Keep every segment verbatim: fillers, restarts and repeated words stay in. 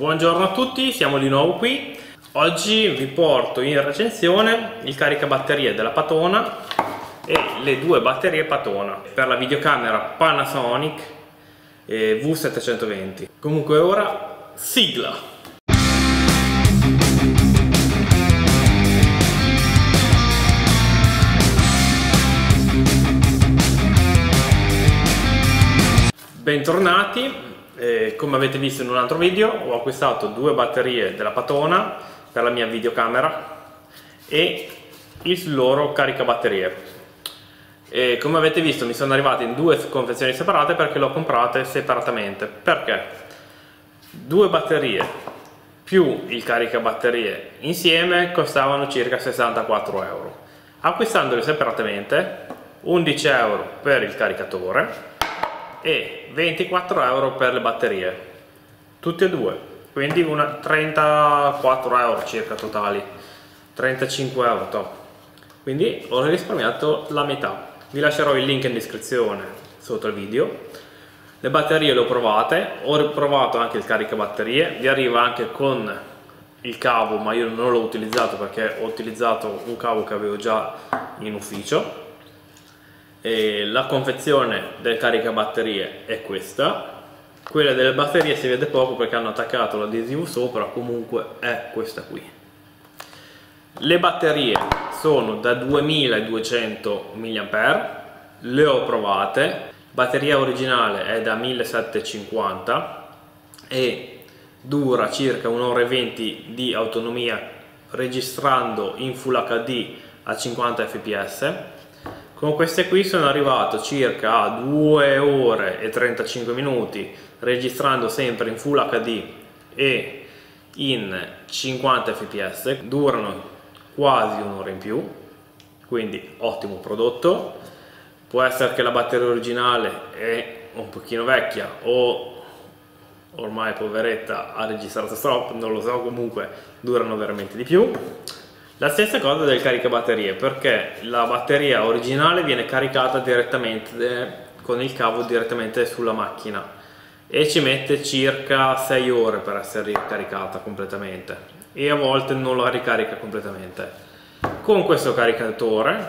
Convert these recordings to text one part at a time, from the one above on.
Buongiorno a tutti, siamo di nuovo qui. Oggi vi porto in recensione il caricabatterie della Patona e le due batterie Patona per la videocamera Panasonic V settecentoventi. Comunque ora sigla! Bentornati. Eh, come avete visto in un altro video, ho acquistato due batterie della Patona per la mia videocamera e il loro caricabatterie. E come avete visto mi sono arrivate in due confezioni separate perché le ho comprate separatamente. Perché? Due batterie più il caricabatterie insieme costavano circa sessantaquattro euro. Acquistandole separatamente, undici euro per il caricatore e ventiquattro euro per le batterie, tutte e due, quindi una trentaquattro euro circa totali, trentacinque euro top. Quindi ho risparmiato la metà. Vi lascerò il link in descrizione sotto il video. Le batterie le ho provate, ho provato anche il caricabatterie, vi arriva anche con il cavo, ma io non l'ho utilizzato perché ho utilizzato un cavo che avevo già in ufficio. E la confezione del caricabatterie è questa. Quella delle batterie si vede poco perché hanno attaccato l'adesivo sopra, comunque è questa qui. Le batterie sono da duemiladuecento milliampere ora, le ho provate. Batteria originale è da millesettecentocinquanta e dura circa un'ora e venti di autonomia registrando in Full H D a cinquanta fps. Con queste qui sono arrivato circa a due ore e trentacinque minuti registrando sempre in Full H D e in cinquanta fps, durano quasi un'ora in più, quindi ottimo prodotto. Può essere che la batteria originale è un pochino vecchia o ormai poveretta ha registrato troppo, non lo so, comunque durano veramente di più. La stessa cosa del caricabatterie, perché la batteria originale viene caricata direttamente con il cavo direttamente sulla macchina e ci mette circa sei ore per essere ricaricata completamente e a volte non la ricarica completamente. Con questo caricatore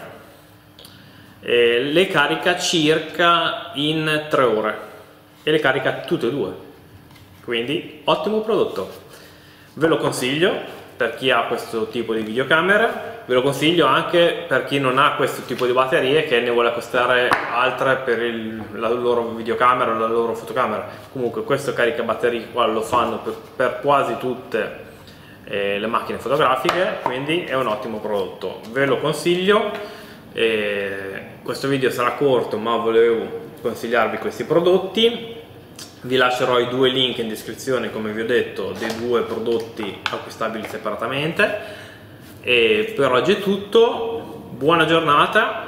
eh, le carica circa in tre ore e le carica tutte e due, quindi ottimo prodotto, ve lo consiglio per chi ha questo tipo di videocamere, ve lo consiglio anche per chi non ha questo tipo di batterie che ne vuole acquistare altre per il, la loro videocamera o la loro fotocamera. Comunque questo caricabatterie qua lo fanno per, per quasi tutte eh, le macchine fotografiche, quindi è un ottimo prodotto, ve lo consiglio. Eh, questo video sarà corto ma volevo consigliarvi questi prodotti. Vi lascerò i due link in descrizione, come vi ho detto, dei due prodotti acquistabili separatamente. E per oggi è tutto, buona giornata